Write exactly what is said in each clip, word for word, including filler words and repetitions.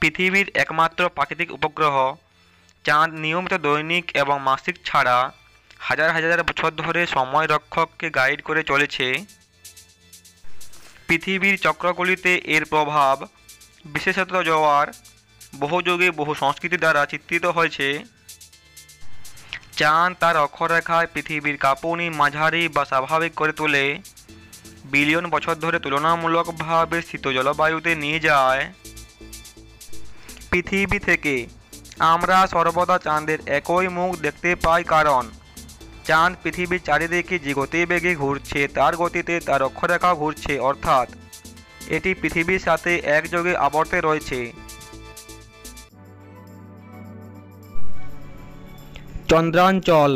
পৃথিবীর একমাত্র প্রাকৃতিক উপগ্রহ চাঁদ নিয়মিত দৈনিক এবং মাসিক ছাড়া হাজার হাজার বছর ধরে সময় রক্ষককে গাইড করে চলেছে। পৃথিবীর চক্রগুলিতে এর প্রভাব, বিশেষত জোয়ার, বহু যুগে বহু সংস্কৃতি দ্বারা চিত্রিত হয়েছে। চাঁদ তার অক্ষরেখায় পৃথিবীর কাঁপুনি মাঝারি বা স্বাভাবিক করে তোলে, বিলিয়ন বছর ধরে তুলনামূলকভাবে শীত জলবায়ুতে নিয়ে যায়। পৃথিবী থেকে আমরা সর্বদা চাঁদের একই মুখ দেখতে পাই, কারণ চাঁদ পৃথিবীর চারিদিকে যে গতিবেগে ঘুরছে তার গতিতে তার অক্ষরেখা ঘুরছে, অর্থাৎ এটি পৃথিবীর সাথে একযোগে আবর্তে রয়েছে। চন্দ্রাঞ্চল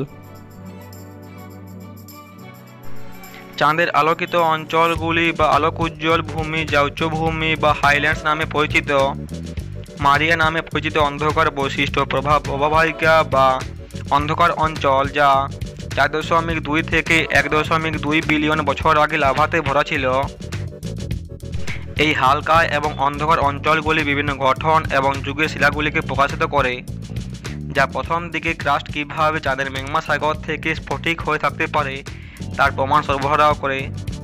চাঁদের আলোকিত অঞ্চলগুলি বা আলোকোজ্জ্বল ভূমি, যা উচ্চভূমি বা হাইল্যান্ডস নামে পরিচিত। মারিয়া নামে পরিচিত অন্ধকার বৈশিষ্ট্য প্রভাব অববাহিকা বা অন্ধকার অঞ্চল, যা চার দশমিক দুই থেকে এক দশমিক দুই বিলিয়ন বছর আগে লাভাতে ভরা ছিল। এই হালকা এবং অন্ধকার অঞ্চলগুলি বিভিন্ন গঠন এবং যুগের শিলাগুলিকে প্রকাশিত করে, যা প্রথম দিকে ক্রাস্ট কীভাবে চাঁদের ম্যাগমা সাগর থেকে স্ফটিক হয়ে থাকতে পারে তার প্রমাণ সরবরাহ করে।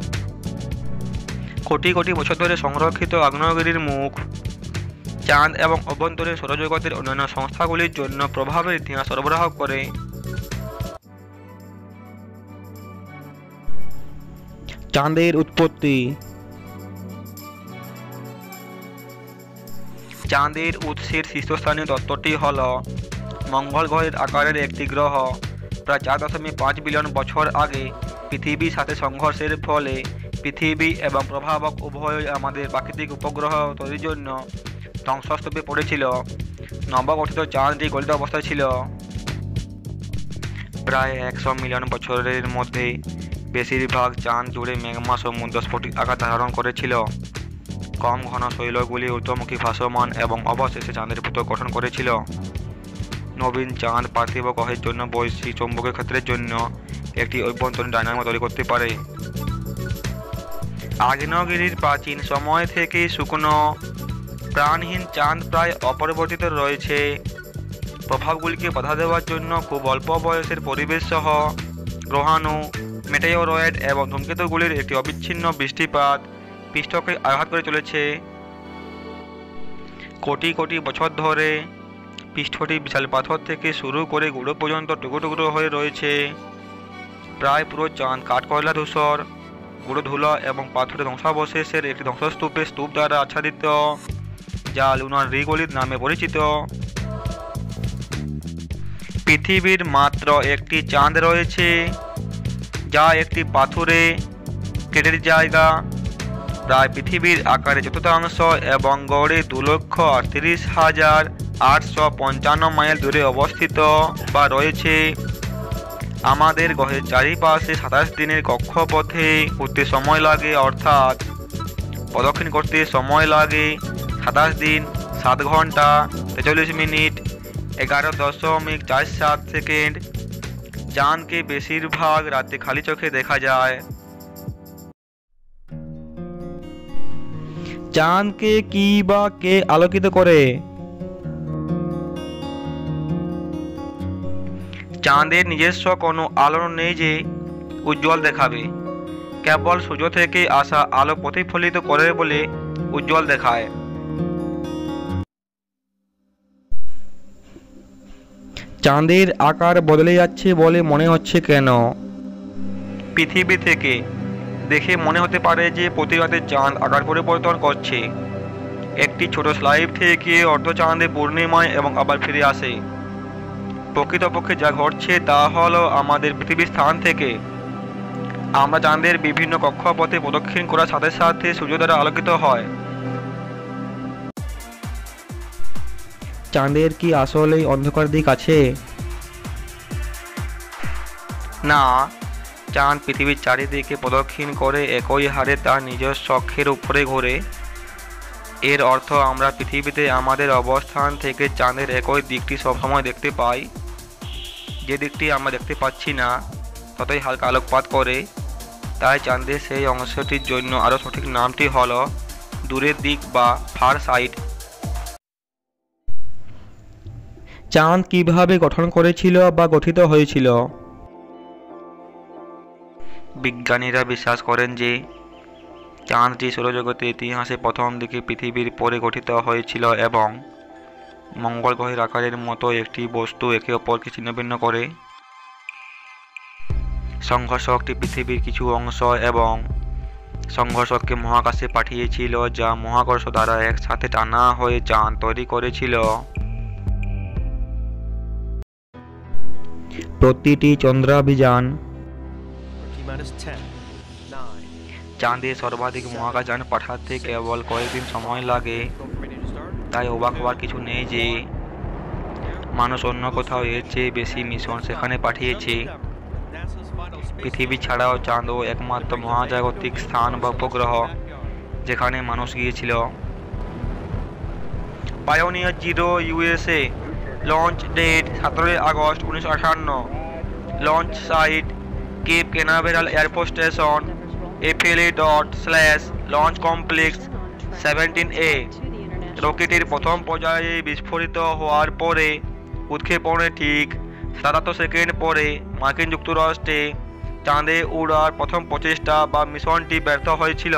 কোটি কোটি বছর ধরে সংরক্ষিত আগ্নেয়গিরির মুখ চাঁদ এবং অভ্যন্তরীণ সৌরজগতের অন্যান্য সংস্থাগুলির জন্য প্রভাবের ইতিহাস সরবরাহ করে। চাঁদের উৎপত্তি। চাঁদের উৎসের শীর্ষস্থানীয় তত্ত্বটি হল মঙ্গল গ্রহের আকারের একটি গ্রহ প্রায় চার দশমিক পাঁচ বিলিয়ন বছর আগে পৃথিবীর সাথে সংঘর্ষের ফলে পৃথিবী এবং প্রভাবক উভয়ই আমাদের প্রাকৃতিক উপগ্রহ তৈরির জন্য ধ্বংসস্তূপে পড়েছিল। নবগঠিত চাঁদটি গলিত অবস্থায় ছিল। প্রায় একশো মিলিয়ন বছরের মধ্যে বেশিরভাগ চাঁদ জুড়ে ম্যাগমা সমুদ্র স্ফটিক আকার ধারণ করেছিল। কম ঘন শৈলগুলি ঊর্ধ্বমুখী ভাসমান এবং অবশেষে চাঁদের ভূত্বক গঠন করেছিল। নবীন চাঁদ পার্থিব গ্রহের জন্য বৈশ্বিক চৌম্বকীয় ক্ষেত্রের জন্য একটি অভ্যন্তরীণ ডায়নামো তৈরি করতে পারে। আগ্নেয়গিরির প্রাচীন সময় থেকে শুকনো প্রাণহীন চাঁদ প্রায় অপরিবর্তিত রয়েছে। প্রভাবগুলিকে বাধা দেওয়ার জন্য খুব অল্প বয়সের পরিবেশ সহ গ্রহাণু, মেটেওরয়েড এবং ধূমকেতুগুলির একটি অবিচ্ছিন্ন বৃষ্টিপাত পৃষ্ঠকে আঘাত করে চলেছে। কোটি কোটি বছর ধরে পৃষ্ঠটি বিশাল পাথর থেকে শুরু করে গুঁড়ো পর্যন্ত টুকরো টুকরো হয়ে রয়েছে। প্রায় পুরো চাঁদ কাঠকয়লা, ধূসর, গুঁড়ো ধুলা এবং পাথরের ধ্বংসাবশেষের একটি ধ্বংসস্তূপে স্তূপ দ্বারা আচ্ছাদিত, যা লুনার রিগোলিথ নামে পরিচিত। পৃথিবীর মাত্র একটি চাঁদ রয়েছে যা একটি পাথুরে কেটের জায়গা, প্রায় পৃথিবীর আকারে চতুর্থাংশ এবং গড়ে দু লক্ষ আটত্রিশ হাজার আটশো পঞ্চান্ন মাইল দূরে অবস্থিত বা রয়েছে। আমাদের গ্রহের চারিপাশে সাতাশ দিনের কক্ষপথে ঘুরতে সময় লাগে, অর্থাৎ প্রদক্ষিণ করতে সময় লাগে সাতাশ দিন, সাত ঘন্টা তেতাল্লিশ মিনিট এগারো দশমিক চার সাত সেকেন্ড। চাঁদকে বেশিরভাগ রাতে খালি চোখে দেখা যায়। চাঁদকে কি বা কে আলোকিত করে? চাঁদের নিজস্ব কোনো আলো নেই যে উজ্জ্বল দেখাবে, কেবল সূর্য থেকে আসা আলো প্রতিফলিত করে বলে উজ্জ্বল দেখায়। চাঁদের আকার বদলে যাচ্ছে বলে মনে হচ্ছে কেন? পৃথিবী থেকে দেখে মনে হতে পারে যে প্রতি রাতে চাঁদ আকার পরিবর্তন করছে। একটি ছোট স্লাইড থেকে অর্ধচাঁদে পূর্ণিমায় এবং আবার ফিরে আসে। প্রকৃতপক্ষে যা ঘটছে তা হলো আমাদের পৃথিবীর স্থান থেকে আমরা চাঁদের বিভিন্ন কক্ষপথে প্রদক্ষিণ করার সাথে সাথে সূর্য দ্বারা আলোকিত হয়। চাঁদের কি আসলেই অন্ধকার দিক আছে? না, চাঁদ পৃথিবীর চারিদিকে প্রদক্ষিণ করে একই হারে তার নিজস্ব অক্ষের উপরে ঘোরে। এর অর্থ আমরা পৃথিবীতে আমাদের অবস্থান থেকে চাঁদের একই দিকটি সবসময় দেখতে পাই। যে দিকটি আমরা দেখতে পাচ্ছি না ততই হালকা আলোকপাত করে, তাই চাঁদের সেই অংশটির জন্য আরও সঠিক নামটি হলো দূরের দিক বা ফার সাইড। চাঁদ কিভাবে গঠন করেছিল বা গঠিত হয়েছিল? বিজ্ঞানীরা বিশ্বাস করেন যে চাঁদটি সৌরজগতের ইতিহাসে প্রথম দিকে পৃথিবীর পরে গঠিত হয়েছিল এবং মঙ্গল গ্রহের আকারের মতো একটি বস্তু একে অপরকে ছিন্নভিন্ন করে। সংঘর্ষকটি পৃথিবীর কিছু অংশ এবং সংঘর্ষককে মহাকাশে পাঠিয়েছিল, যা মহাকর্ষ দ্বারা একসাথে টানা হয়ে চাঁদ তৈরি করেছিল। প্রতিটি চন্দ্রাভিযান চাঁদে সর্বাধিক মহাকাশযান পাঠাতে কেবল কয়েকদিন সময় লাগে, তাই অবাক হওয়ার কিছু নেই যে মানুষ অন্য কোথাও এর চেয়ে বেশি মিশন সেখানে পাঠিয়েছে। পৃথিবী ছাড়াও চাঁদও একমাত্র মহাজাগতিক স্থান বা উপগ্রহ যেখানে মানুষ গিয়েছিল। Pioneer zero USA launch date সতেরোই আগস্ট উনিশশো আটান্ন। Launch site Cape Canaveral Air Force station, FLA dot slash launch complex seventeen A. রকেটের প্রথম পর্যায়ে বিস্ফোরিত হওয়ার পরে উৎক্ষেপণের ঠিক সাতাত্তর সেকেন্ড পরে মার্কিন যুক্তরাষ্ট্রে চাঁদে উড়ার প্রথম প্রচেষ্টা বা মিশনটি ব্যর্থ হয়েছিল।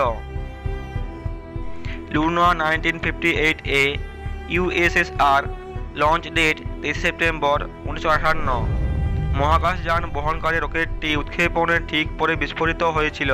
Luna nineteen fifty eight A USSR launch date তেইশে সেপ্টেম্বর উনিশশো আটান্ন। মহাকাশযান বহনকারী রকেটটি উৎক্ষেপণের ঠিক পরে বিস্ফোরিত হয়েছিল।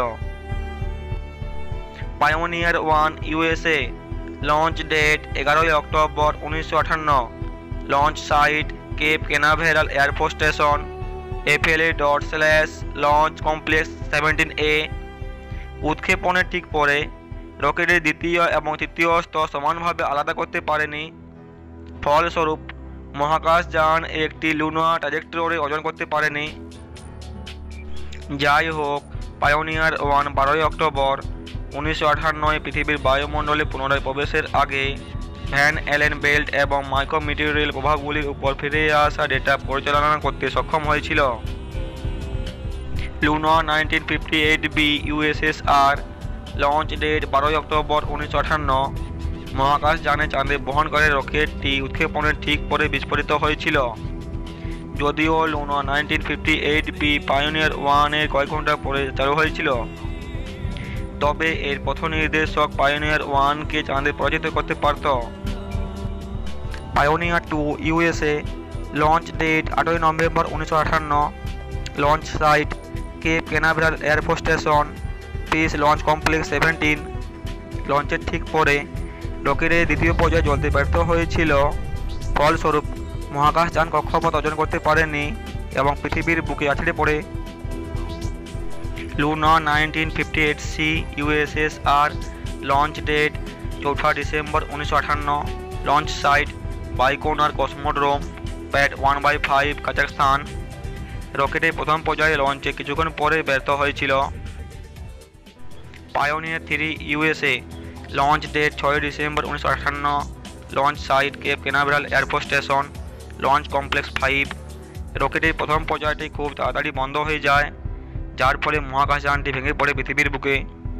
Pioneer one USA launch date এগারোই অক্টোবর উনিশশো আটান্ন। Launch site Cape Canaveral Air Force station, FLA dot slash launch complex seventeen A. উৎক্ষেপণের ঠিক পরে রকেটের দ্বিতীয় এবং তৃতীয় স্তর সমানভাবে আলাদা করতে পারেনি। ফলস্বরূপ মহাকাশযান একটি লুনার ট্র্যাজেক্টরি অর্জন করতে পারেনি। যাই হোক, পায়োনিয়ার ওয়ান বারোই অক্টোবর উনিশশো আটান্নয় পৃথিবীর বায়ুমণ্ডলে পুনরায় প্রবেশের আগে ভ্যান অ্যালেন বেল্ট এবং মাইক্রোমেটেরিয়াল প্রভাবগুলির উপর ফিরে আসা ডেটা পরিচালনা করতে সক্ষম হয়েছিল। Luna nineteen fifty eight B USSR launch date বারোই অক্টোবর উনিশশো আটান্ন। মহাকাশযানে চাঁদে বহনকারী রকেটটি উৎক্ষেপণের ঠিক পরে বিস্ফোরিত হয়েছিল। যদিও Luna nineteen fifty eight B Pioneer ওয়ানের কয়েক ঘন্টা পরে চালু হয়েছিল, তবে এর পথ নির্দেশক পায়োনিয়ার ওয়ানকে চাঁদে পরাজিত করতে পারত। Pioneer two USA launch date আটই নভেম্বর উনিশশো আটান্ন। Launch site Cape Canaveral Air Force station, পিস লঞ্চ কমপ্লেক্স সেভেন্টিন। লঞ্চের ঠিক পরে রকেটের দ্বিতীয় পর্যায়ে জ্বলতে ব্যর্থ হয়েছিল। ফলস্বরূপ মহাকাশযান কক্ষপথ অর্জন করতে পারেনি এবং পৃথিবীর বুকে আছড়ে পড়ে। Luna nineteen fifty eight C USSR launch date চৌঠা ডিসেম্বর উনিশশো আটান্ন। Launch site Baikonur Cosmodrome, pad one by five, Kazakhstan. রকেটের প্রথম পর্যায়ে লঞ্চে কিছুক্ষণ পরে ব্যর্থ হয়েছিল। Pioneer three USA launch date ছয় ডিসেম্বর উনিশশো আটান্ন। Launch site Cape Canaveral Air Force station, launch complex five. রকেটের প্রথম পর্যায়টি খুব তাড়াতাড়ি বন্ধ হয়ে যায়, যার ফলে মহাকাশযানটি ভেঙে পড়ে পৃথিবীর বুকে।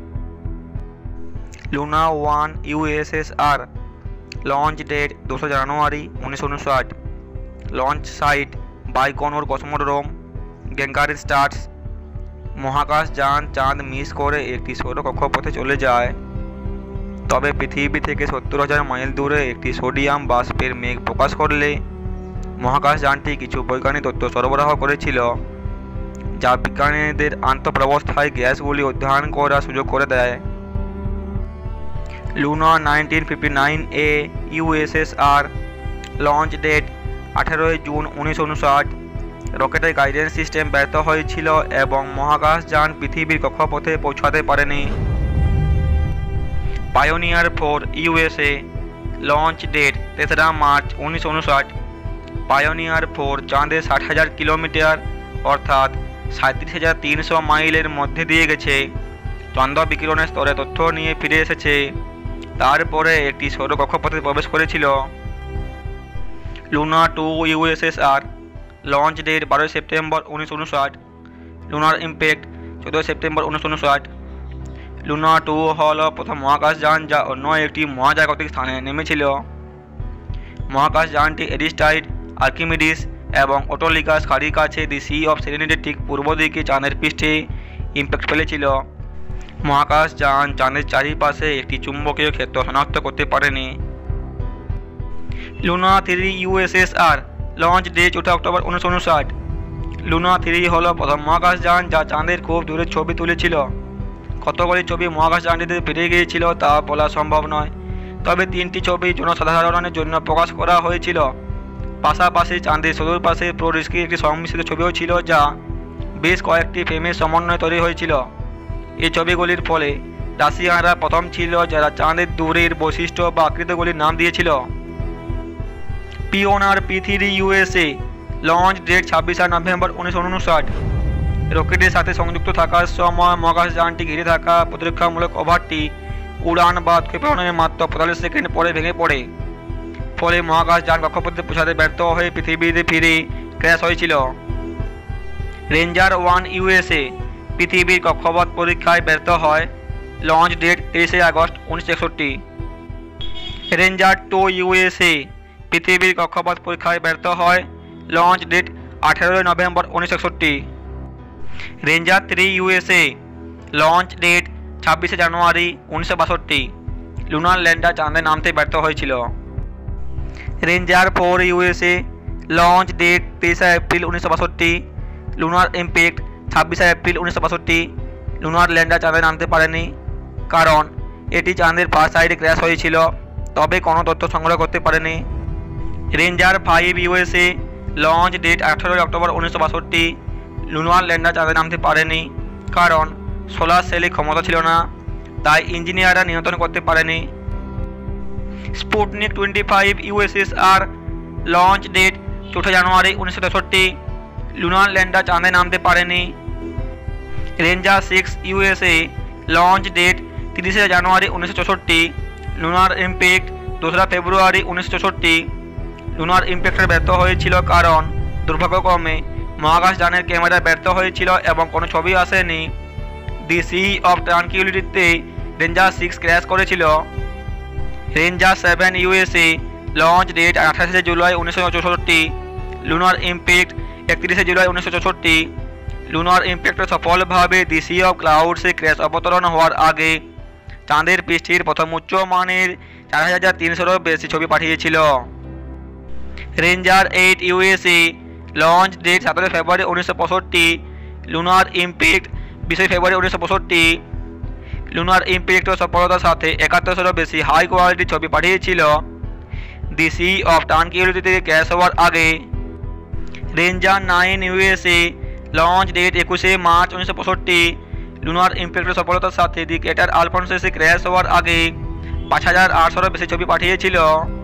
Luna one USSR launch date দোসরা জানুয়ারি উনিশশো উনষাট। লঞ্চ সাইট বাইকোনোর কসমোড্রোম, গ্যাঙ্গারি স্টার্স। মহাকাশযান চাঁদ মিস করে একটি সৌর কক্ষপথে চলে যায়, তবে পৃথিবী থেকে সত্তর হাজার মাইল দূরে একটি সোডিয়াম বাষ্পের মেঘ প্রকাশ করলে মহাকাশযানটি কিছু বৈজ্ঞানিক তথ্য সরবরাহ করেছিল, যা বিজ্ঞানীদের আন্তঃপ্রবস্থায় গ্যাসগুলি অধ্যয়ন করার সুযোগ করে দেয়। Luna nineteen fifty nine A USSR launch date আঠেরোই জুন উনিশশো উনষাট। রকেটের গাইডেন্স সিস্টেম ব্যর্থ হয়েছিল এবং মহাকাশযান পৃথিবীর কক্ষপথে পৌঁছাতে পারেনি। Pioneer four USA launch date তেসরা মার্চ উনিশশো উনষাট। পায়োনিয়ার ফোর চাঁদে ষাট হাজার কিলোমিটার অর্থাৎ সাঁত্রিশ হাজার তিনশো মাইলের মধ্যে দিয়ে গেছে। চন্দ্র বিকিরণের স্তরে তথ্য নিয়ে ফিরে এসেছে, তারপরে একটি সৌর কক্ষপথে প্রবেশ করেছিল। Luna two USSR launch date বারোই সেপ্টেম্বর উনিশশো উনষাট। লুনার ইম্প্যাক্ট চোদ্দোই সেপ্টেম্বর উনিশশো উনষাট। লুনা টু হল প্রথম মহাকাশযান যা অন্য একটি মহাজাগতিক স্থানে নেমেছিল। মহাকাশযানটি এরিস্টাইড আর্কিমিডিস এবং অটোলিকাস খাড়ির কাছে দি সি অফ সেরেনিটির ঠিক পূর্ব দিকে চাঁদের পৃষ্ঠে ইম্প্যাক্ট ফেলেছিল। মহাকাশ যান চাঁদের চারিপাশে একটি চুম্বকীয় ক্ষেত্র শনাক্ত করতে পারেনি। Luna three USSR launch day চৌঠা অক্টোবর উনিশশো উনষাট। লুনা থ্রি হল প্রথম মহাকাশ যান যা চাঁদের খুব দূরের ছবি তুলেছিল। কতগুলি ছবি মহাকাশ যানটিতে ফিরে গিয়েছিল তা বলা সম্ভব নয়, তবে তিনটি ছবি জনসাধারণের জন্য প্রকাশ করা হয়েছিল। পাশাপাশি চাঁদের সুদূর পাশে প্রোরিস্কির একটি সংমিশ্রিত ছবিও ছিল যা বেশ কয়েকটি ফ্রেমের সমন্বয়ে তৈরি হয়েছিল। এই ছবিগুলির ফলে রাশিয়ানরা প্রথম ছিল যারা চাঁদের দূরের বৈশিষ্ট্য বা আকৃতিগুলির নাম দিয়েছিল। Pioneer P three USA launch date ছাব্বিশে নভেম্বর উনিশশো উনষাট। রকেটের সাথে সংযুক্ত থাকার সময় মহাকাশ যানটি ঘিরে থাকা প্রতিরক্ষামূলক ওভারটি উড়ান বা উৎক্ষেপণের মাত্র পঁয়তাল্লিশ সেকেন্ড পরে ভেঙে পড়ে। ফলে মহাকাশ যান কক্ষপথে পৌঁছাতে ব্যর্থ হয়ে পৃথিবীতে ফিরে ক্র্যাশ হয়েছিল। রেঞ্জার ওয়ান ইউএসএ পৃথিবীর কক্ষপথ পরীক্ষায় ব্যর্থ হয়। লঞ্চ ডেট তেইশে আগস্ট উনিশশো একষট্টি। রেঞ্জার টু ইউএসএ পৃথিবীর কক্ষপথ পরীক্ষায় ব্যর্থ হয়। লঞ্চ ডেট আঠেরোই নভেম্বর উনিশশো একষট্টি। Ranger three USA launch date ছাব্বিশে জানুয়ারি উনিশশো বাষট্টি। লুনার ল্যান্ডার চাঁদে নামতে ব্যর্থ হয়েছিল। Ranger four USA launch date তেইশে এপ্রিল উনিশশো বাষট্টি। লুনার ইম্প্যাক্ট ছাব্বিশে এপ্রিল উনিশশো বাষট্টি। লুনার ল্যান্ডার চাঁদে নামতে পারেনি কারণ এটি চাঁদের ফার্স্ট সাইডে ক্র্যাশ হয়েছিল, তবে কোনো তথ্য সংগ্রহ করতে পারেনি। Ranger five USA launch date আঠারোই অক্টোবর উনিশশো বাষট্টি। লুনার ল্যান্ডার চাঁদে নামতে পারেনি কারণ সোলার সেলে ক্ষমতা ছিল না, তাই ইঞ্জিনিয়াররা নিয়ন্ত্রণ করতে পারেনি। Sputnik twenty five USSR launch date চৌঠা জানুয়ারি উনিশশো তেষট্টি। লুনার ল্যান্ডার চাঁদে নামতে পারেনি। Ranger six USA launch date তিরিশে জানুয়ারি উনিশশো চৌষট্টি। লুনার ইম্প্যাক্ট দোসরা ফেব্রুয়ারি উনিশশো চৌষট্টি। লুনার ইম্প্যাক্টের ব্যর্থ হয়েছিল কারণ দুর্ভাগ্যক্রমে মহাকাশ যানের ক্যামেরা ব্যর্থ হয়েছিল এবং কোনো ছবি আসেনি। দি সি অফ ট্রানকুইলিটিতে রেঞ্জার সিক্স ক্র্যাশ করেছিল। Ranger seven USA launch date আঠাশে জুলাই উনিশশো চৌষট্টি। লুনার ইম্প্যাক্ট একত্রিশে জুলাই উনিশশো চৌষট্টি। লুনার ইম্প্যাক্টে সফলভাবে দি সি অফ ক্লাউডসে ক্র্যাশ অবতরণ হওয়ার আগে চাঁদের পৃষ্ঠের প্রথম উচ্চ মানের চার হাজার তিনশোরও বেশি ছবি পাঠিয়েছিল। Ranger eight USA launch date সতেরো ফেব্রুয়ারি উনিশশো পঁয়ষট্টি। লুনার ইম্প্যাক্ট বিশে ফেব্রুয়ারি উনিশশো পঁয়ষট্টি। লুনার ইম্প্যাক্টের সফলতার সাথে একাত্তরশোরও বেশি হাই কোয়ালিটির ছবি পাঠিয়েছিল দি সি অফ ট্রানকুইলিটি থেকে ক্র্যাশ হওয়ার আগে। Ranger nine USA launch date একুশে মার্চ উনিশশো পঁয়ষট্টি। লুনার ইম্প্যাক্টের সফলতার সাথে দি ক্রেটার আলফন্সোসে ক্র্যাশ হওয়ার আগে পাঁচ হাজার আটশোরও বেশি ছবি পাঠিয়েছিল।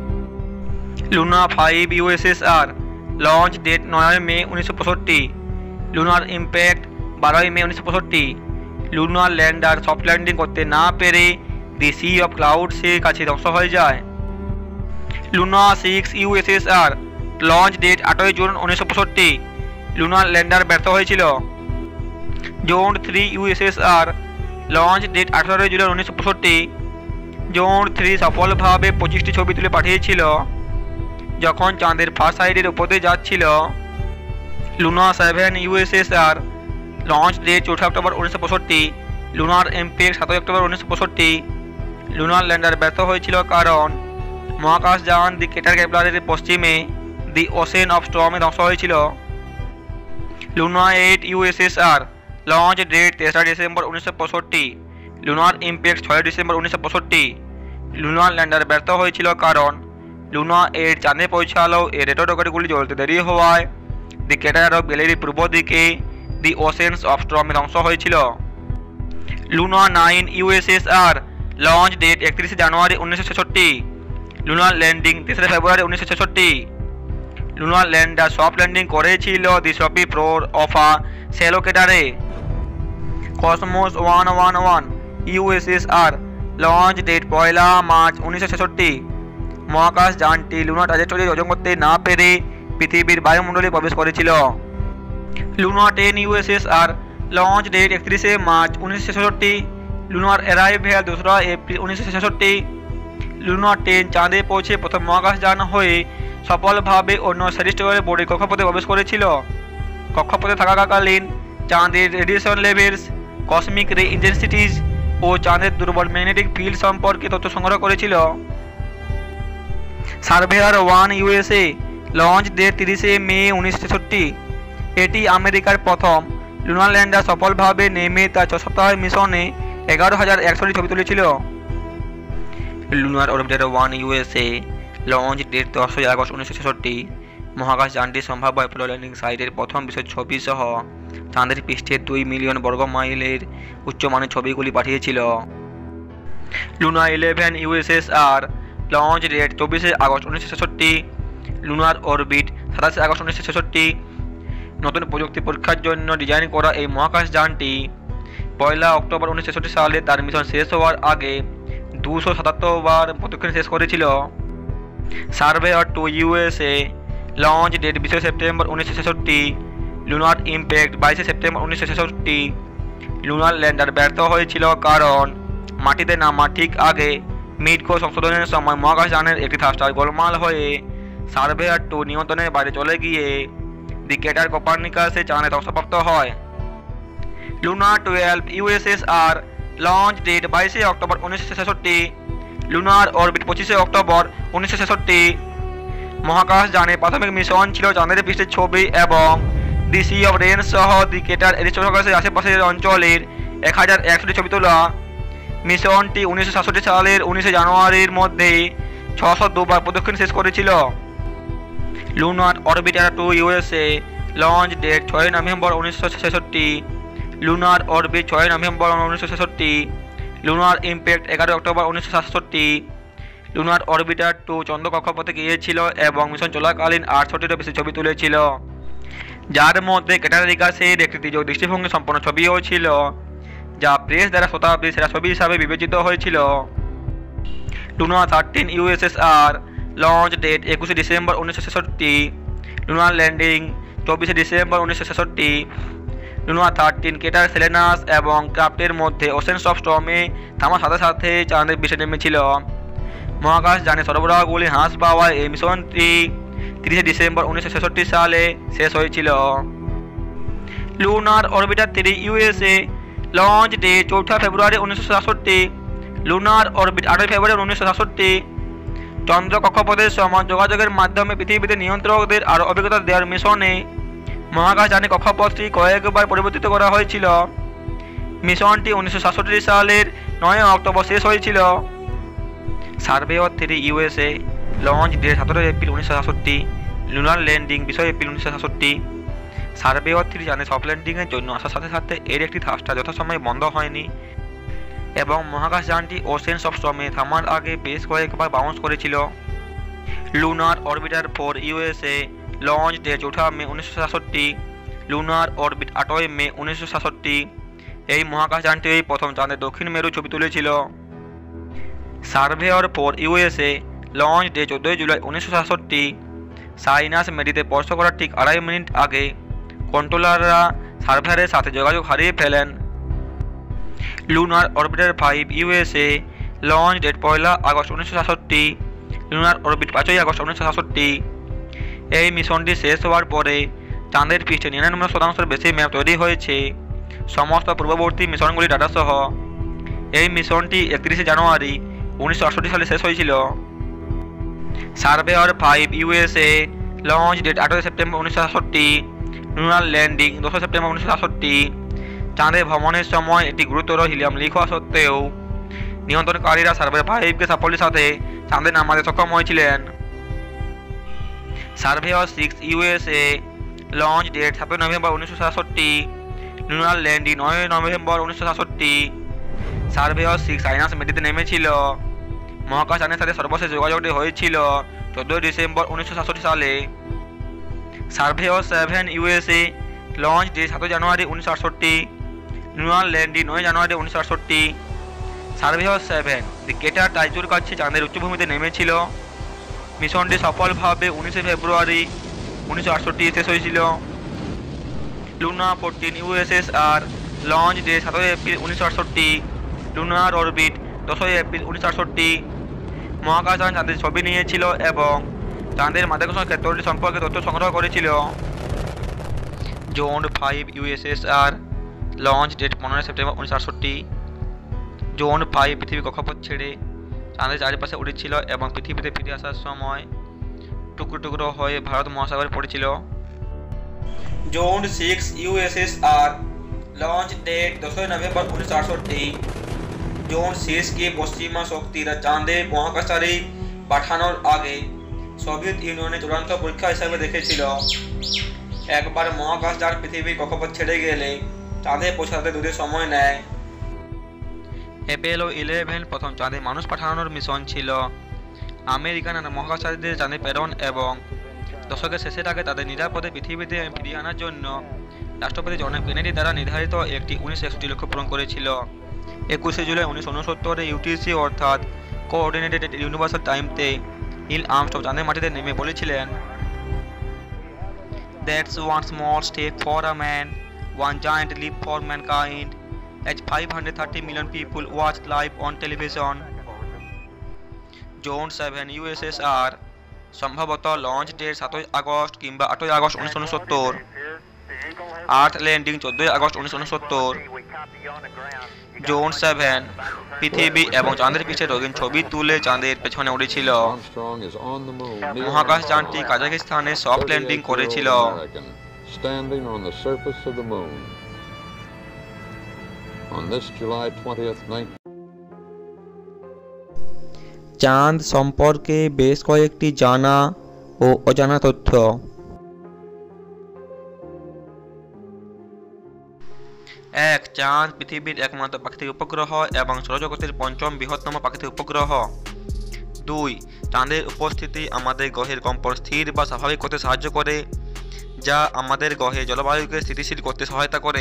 Luna five USSR launch date নয় মে উনিশশো পঁয়ষট্টি। লুনার ইম্প্যাক্ট বারোই মে উনিশশো পঁয়ষট্টি। লুনার ল্যান্ডার সফট ল্যান্ডিং করতে না পেরে দি সি অফ ক্লাউডসের কাছে ধ্বংস হয়ে যায়। Luna six USSR launch date আটই জুন উনিশশো পঁয়ষট্টি। লুনার ল্যান্ডার ব্যর্থ হয়েছিল। Zond three USSR launch date আঠারোই জুলাই উনিশশো পঁয়ষট্টি। জোন থ্রি সফলভাবে পঁচিশটি ছবি তুলে পাঠিয়েছিল যখন চাঁদের ফার্স্ট সাইডের উপর দিয়ে যাচ্ছিল। Luna seven USSR launch date চৌঠা অক্টোবর উনিশশো পঁয়ষট্টি। লুনার ইম্প্যাক্ট সাতই অক্টোবর উনিশশো পঁয়ষট্টি। লুনার ল্যান্ডার ব্যর্থ হয়েছিল কারণ মহাকাশ যান দি কেটার কেপলারের পশ্চিমে দি ওশেন অফ স্টর্মে ধ্বংস হয়েছিল। Luna eight USSR launch date তেসরা ডিসেম্বর উনিশশো পঁয়ষট্টি। লুনার ইম্প্যাক্ট ছয় ডিসেম্বর উনিশশো পঁয়ষট্টি। লুনার ল্যান্ডার ব্যর্থ হয়েছিল কারণ লুনা এইট চাঁদে পৌঁছালেও এর রেটো রকেটগুলি জ্বলতে দেরি হওয়ায় দি কেটার অফ গ্যালিলির পূর্ব দিকে দি ওশেনস অফ স্টর্মে ধ্বংস হয়েছিল। Luna nine USSR launch date একত্রিশে জানুয়ারি উনিশশো ছেষট্টি। লুনার ল্যান্ডিং তেসরা ফেব্রুয়ারি উনিশশো ছেষট্টি। লুনার ল্যান্ডার সফট ল্যান্ডিং করেছিল দি সফি ফ্লোর অফ আ শ্যালো ক্রেটারে। Cosmos one one one USSR launch date পয়লা মার্চ উনিশশো ছেষট্টি। মহাকাশ যানটি লুনার ট্র্যাজেক্টরি অর্জন করতে না পেরে পৃথিবীর বায়ুমণ্ডলে প্রবেশ করেছিল। Luna ten USSR launch date একত্রিশে মার্চ উনিশশো ছেষট্টি। লুনার অ্যারাইভেল দোসরা এপ্রিল উনিশশো ছেষট্টি। লুনা টেন চাঁদে পৌঁছে প্রথম মহাকাশ যান হয়ে সফলভাবে অন্য সেলেস্টিয়াল বডির কক্ষপথে প্রবেশ করেছিল। কক্ষপথে থাকাকালীন চাঁদের রেডিয়েশন লেভেলস, কসমিক রে ইন্টেন্সিটিস ও চাঁদের দুর্বল ম্যাগনেটিক ফিল্ড সম্পর্কে তথ্য সংগ্রহ করেছিল। Surveyor one USA launch date তিরিশে মে উনিশশো ছেষট্টি। এটি আমেরিকার প্রথম লুনার ল্যান্ডার সফলভাবে নেমে তার ছ সপ্তাহের মিশনে এগারো হাজার একশোটি ছবি তুলেছিল। Lunar Orbiter one USA launch date দশই আগস্ট উনিশশো ছেষট্টি মহাকাশ যানটি সম্ভাব্য অ্যাপোলো ল্যান্ডিং সাইটের প্রথম বিশেষ ছবি সহ চাঁদের পৃষ্ঠে দুই মিলিয়ন বর্গ মাইলের উচ্চমানের ছবিগুলি পাঠিয়েছিল। Luna eleven USSR launch date চব্বিশে আগস্ট উনিশশো ছেষট্টি। লুনার অরবিট সাতাশে আগস্ট উনিশশো ছেষট্টি। নতুন প্রযুক্তি পরীক্ষার জন্য ডিজাইন করা এই মহাকাশ যানটি পয়লা অক্টোবর উনিশশো ছেষট্টি সালে তার মিশন শেষ হওয়ার আগে দুশো সাতাত্তর বার প্রদক্ষিণ শেষ করেছিল। Surveyor two USA launch date বিশে সেপ্টেম্বর উনিশশো ছেষট্টি। লুনার ইম্প্যাক্ট বাইশে সেপ্টেম্বর উনিশশো ছেষট্টি। লুনার ল্যান্ডার ব্যর্থ হয়েছিল কারণ মাটিতে নামার ঠিক আগে মিড কোর্স সংশোধনের সময় মহাকাশযানের একটি থ্রাস্টার গোলমাল হয়ে সার্ভেয়ার টু নিয়ন্ত্রণের বাইরে চলে গিয়ে ডিকেটার কোপার্নিকাসে চাঁদে ধ্বংসপ্রাপ্ত হয়। Luna twelve USSR launch date বাইশে অক্টোবর উনিশশো ছেষট্টি। লুনার অরবিট পঁচিশে অক্টোবর উনিশশো ছেষট্টি। মহাকাশ যানের প্রাথমিক মিশন ছিল চাঁদের পৃষ্ঠের ছবি এবং দি সি অফ রেন সহ ডিকেটার এরিস্টোকাসের আশেপাশের অঞ্চলের এক হাজার একশোটি ছবি তোলা। মিশনটি উনিশশো সাতষট্টি সালের উনিশে জানুয়ারির মধ্যে ছশো দুবার প্রদক্ষিণ শেষ করেছিল। Lunar Orbiter two USA launch date ছয় নভেম্বর উনিশশো ছেষট্টি। লুনার অরবিট ছয় নভেম্বর উনিশশো ছেষট্টি। লুনার ইম্প্যাক্ট এগারো অক্টোবর উনিশশো সাতষট্টি। লুনার অরবিটার টু চন্দ্র কক্ষপথে গিয়েছিল এবং মিশন চলাকালীন আটষট্টিরও বেশি ছবি তুলেছিল, যার মধ্যে ক্যাটারিকাসের একটি তীর্যক দৃষ্টিভঙ্গি সম্পন্ন ছবিও ছিল, যা প্রেস দ্বারা শতাব্দীর সেরা ছবি হিসাবে বিবেচিত হয়েছিল। Luna thirteen USSR launch date একুশে ডিসেম্বর উনিশশো ছেষট্টি। লুনার ল্যান্ডিং চব্বিশে ডিসেম্বর উনিশশো ছেষট্টি। লুনা থার্টিন কেটার সেলেনাস এবং ক্রাফটের মধ্যে ওশেনস অফ স্টর্মে থামার সাথে সাথে চাঁদের বিষে নেমেছিল। মহাকাশ যানে সরবরাহগুলি হ্রাস পাওয়ায় এই মিশনটি তিরিশে ডিসেম্বর উনিশশো ছেষট্টি সালে শেষ হয়েছিল। Lunar Orbiter three USA launch date চৌঠা ফেব্রুয়ারি উনিশশো সাতষট্টি। লুনার অরবিট আটই ফেব্রুয়ারি উনিশশো সাতষট্টি। চন্দ্র কক্ষপথের সমান যোগাযোগের মাধ্যমে পৃথিবীতে নিয়ন্ত্রকদের আরও অভিজ্ঞতা দেওয়ার মিশনে মহাকাশ যানে কক্ষপথটি কয়েকবার পরিবর্তিত করা হয়েছিল। মিশনটি উনিশশো সাতষট্টি সালের নয় অক্টোবর শেষ হয়েছিল। Surveyor three USA launch date সতেরোই এপ্রিল উনিশশো সাতষট্টি। লুনার ল্যান্ডিং বিশে এপ্রিল উনিশশো সাতষট্টি। সার্ভেয়ার থ্রি যানে সফট ল্যান্ডিংয়ের জন্য আসার সাথে সাথে এর একটি থ্রাস্টার যথাসময়ে বন্ধ হয়নি এবং মহাকাশ যানটি ওশেনস অফ স্টর্মে থামার আগে বেশ কয়েকবার বাউন্স করেছিল। Lunar Orbiter four USA launch date চৌঠা মে উনিশশো সাতষট্টি। লুনার অরবিট আটই মে উনিশশো সাতষট্টি। এই মহাকাশ যানটি প্রথম চাঁদের দক্ষিণ মেরু ছবি তুলেছিল। Surveyor four USA launch date চোদ্দোই জুলাই উনিশশো সাতষট্টি। সাইনাস মেডিতে স্পর্শ করার ঠিক আড়াই মিনিট আগে কন্ট্রোলাররা সার্ভেয়ারের সাথে যোগাযোগ হারিয়ে ফেলেন। Lunar Orbiter five USA launch date পয়লা আগস্ট উনিশশো সাতষট্টি। লুনার অরবিট পাঁচই আগস্ট উনিশশো সাতষট্টি। এই মিশনটি শেষ হওয়ার পরে চাঁদের পৃষ্ঠে নিরানব্বই শতাংশের বেশি ম্যাপ তৈরি হয়েছে, সমস্ত পূর্ববর্তী মিশনগুলি ডাটা সহ। এই মিশনটি একত্রিশে জানুয়ারি উনিশশো আটষট্টি সালে শেষ হয়েছিল। Surveyor five USA launch date আঠারোই সেপ্টেম্বর উনিশশো সাতষট্টি। লুনার ল্যান্ডিং দশই সেপ্টেম্বর উনিশশো সাতষট্টি। চাঁদে ভ্রমণের সময় একটি গুরুতর হিলিয়াম লিক হওয়া সত্ত্বেও নিয়ন্ত্রণকারীরা সার্ভেয়ার ফাইভকে সাফল্যের সাথে চাঁদে নামাতে সক্ষম হয়েছিলেন। Surveyor six USA launch date সাতই নভেম্বর উনিশশো সাতষট্টি। লুনার ল্যান্ডিং নয় নভেম্বর উনিশশো সাতষট্টি। সার্ভেয়ার সিক্স সাইনাস মেডিতে নেমেছিল। মহাকাশ যানের সাথে সর্বশেষ যোগাযোগটি হয়েছিল চোদ্দোই ডিসেম্বর উনিশশো সাতষট্টি সালে। Surveyor seven USA launch date সাতই জানুয়ারি উনিশশো আটষট্টি। লুনার ল্যান্ডিং নয় জানুয়ারি উনিশশো আটষট্টি। সার্ভেয়ার সেভেন ডিকেটার টাইজুর কাছে চাঁদের উচ্চভূমিতে নেমেছিল। মিশনটি সফলভাবে উনিশে ফেব্রুয়ারি উনিশশো আটষট্টি শেষ হয়েছিল। Luna fourteen USSR launch date সাতই এপ্রিল উনিশশো আটষট্টি। লুনার অরবিট দশই এপ্রিল উনিশশো আটষট্টি। মহাকাশযান চাঁদের ছবি নিয়েছিল এবং চাঁদের মাধ্যাকর্ষণ ক্ষেত্রটি সম্পর্কে তথ্য সংগ্রহ করেছিল। Zond five USSR launch date পনেরোই সেপ্টেম্বর উনিশশো আটষট্টি। জোন ফাইভ পৃথিবী কক্ষপথ ছেড়ে চাঁদের চারিপাশে উড়েছিল এবং পৃথিবীতে ফিরে আসার সময় টুকরো টুকরো হয়ে ভারত মহাসাগরে পড়েছিল। Zond six USSR launch date দশই নভেম্বর উনিশশো আটষট্টি। জোন সিক্সকে পশ্চিমা শক্তিরা চাঁদে মহাকাশচারী পাঠানোর আগে সোভিয়েত ইউনিয়নের চূড়ান্ত পরীক্ষা হিসাবে দেখেছিল। একবার মহাকাশযান পৃথিবীর কক্ষপথ ছেড়ে গেলে চাঁদে পৌঁছাতে দুদিন সময় নেয়। অ্যাপোলো ইলেভেন প্রথম চাঁদে মানুষ পাঠানোর মিশন ছিল। আমেরিকান মহাকাশচারীদের চাঁদে প্রেরণ এবং দশকের শেষের আগে তাদের নিরাপদে পৃথিবীতে ফিরিয়ে আনার জন্য রাষ্ট্রপতি জন এফ কেনেডি দ্বারা নির্ধারিত একটি উনিশশো একষট্টি লক্ষ্য পূরণ করেছিল। একুশে জুলাই উনিশশো উনসত্তরে ইউটিসি অর্থাৎ কোঅর্ডিনেটেড ইউনিভার্সাল টাইমতে নীল আর্মস্ট্রং চাঁদের মাটিতে নেমে বলেছিলেন, "That's one small step for a man, one giant leap for mankind," as five hundred thirty million people watched live on television. Zond seven USSR সম্ভবত launch date সাতই August কিংবা আটই August উনিশশো উনসত্তর। আর্থ ল্যান্ডিং চোদ্দই আগস্ট উনিশশো উনসত্তর। Zone seven পৃথিবী এবং চাঁদের পিছে রঙিন ছবি তুলে চাঁদের পেছনে উড়েছিল। মহাকাশযানটি কাজাকিস্তানে সফট ল্যান্ডিং করেছিল। চাঁদ সম্পর্কে বেশ কয়েকটি জানা ও অজানা তথ্য। এক, চাঁদ পৃথিবীর একমাত্র প্রাকৃতিক উপগ্রহ এবং সৌরজগতের পঞ্চম বৃহত্তম প্রাকৃতিক উপগ্রহ। দুই, চাঁদের উপস্থিতি আমাদের গ্রহের কম্পন স্থির বা স্বাভাবিক করতে সাহায্য করে, যা আমাদের গ্রহের জলবায়ুকে স্থিতিশীল করতে সহায়তা করে।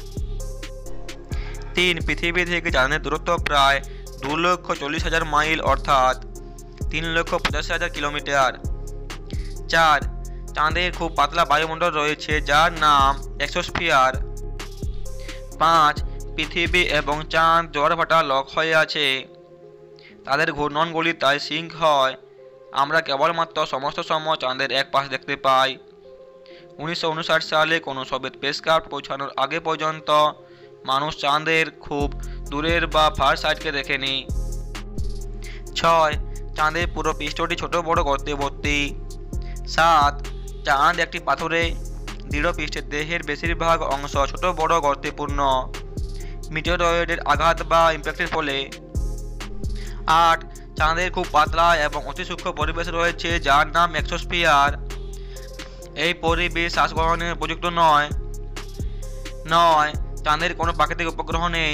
তিন, পৃথিবী থেকে চাঁদের দূরত্ব প্রায় দু লক্ষ চল্লিশ হাজার মাইল অর্থাৎ তিন লক্ষ পঁচাশি হাজার কিলোমিটার। চার, চাঁদের খুব পাতলা বায়ুমণ্ডল রয়েছে যার নাম এক্সোস্ফিয়ার। পাঁচ, পৃথিবী এবং চাঁদ জোয়ার-ভাটা লক হয়ে আছে, তাদের ঘূর্ণনগুলি তাই সিঙ্ক হয়। আমরা কেবলমাত্র সমস্ত সময় চাঁদের এক পাশ দেখতে পাই। উনিশশো উনষাট সালে কোনো সোভিয়েত স্পেসক্রাফট পৌঁছানোর আগে পর্যন্ত মানুষ চাঁদের খুব দূরের বা ফার সাইডকে দেখেনি। ছয়, চাঁদের পুরো পৃষ্ঠটি ছোট বড় গর্তে ভর্তি। সাত, চাঁদ একটি পাথুরে দৃঢ় পৃষ্ঠের দেহের বেশিরভাগ অংশ ছোট বড় গর্তে পূর্ণ মিটেরয়েডের আঘাত বা ইম্প্যাক্টের ফলে। আট, চাঁদের খুব পাতলা এবং অতি সূক্ষ্ম পরিবেশ রয়েছে যার নাম এক্সোস্ফিয়ার। এই পরিবেশ শ্বাস গ্রহণের উপযুক্ত নয়। নয়, চাঁদের কোনো প্রাকৃতিক উপগ্রহ নেই।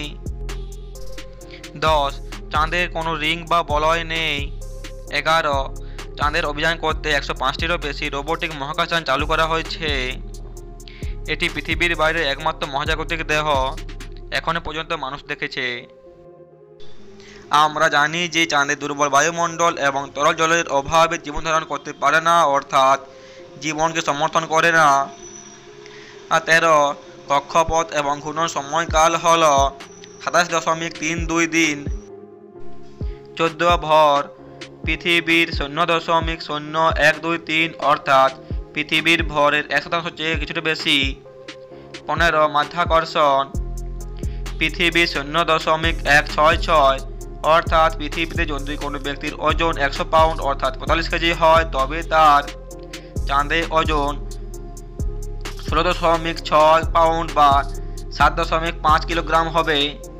দশ, চাঁদের কোনো রিং বা বলয় নেই। এগারো, চাঁদের অভিযান করতে একশো পাঁচটিরও বেশি রোবোটিক মহাকাশযান চালু করা হয়েছে। এটি পৃথিবীর বাইরে একমাত্র মহাজাগতিক দেহ এখনো পর্যন্ত মানুষ দেখেছে। আমরা জানি যে চাঁদের দুর্বল বায়ুমণ্ডল এবং তরল জলের অভাবে জীবন ধারণ করতে পারে না, অর্থাৎ জীবনকে সমর্থন করে না। আর তেরো, কক্ষপথ এবং ঘূর্ণন সময়কাল হল সাতাশ দশমিক তিন দুই দিন। চোদ্দ, ভর পৃথিবীর শূন্য দশমিক শূন্য এক দুই তিন অর্থাৎ পৃথিবীর ভরের এক শতাংশ চেয়ে কিছুটা বেশি। পনেরো, মাধ্যাকর্ষণ পৃথিবীর শূন্য দশমিক এক ছয় ছয় অর্থাৎ পৃথিবীতে যদি কোনো ব্যক্তির ওজন একশো পাউন্ড অর্থাৎ পঁয়তাল্লিশ কেজি হয় তবে তার চাঁদে ওজন ষোলো দশমিক ছয় পাউন্ড বা সাত দশমিক পাঁচ কিলোগ্রাম হবে।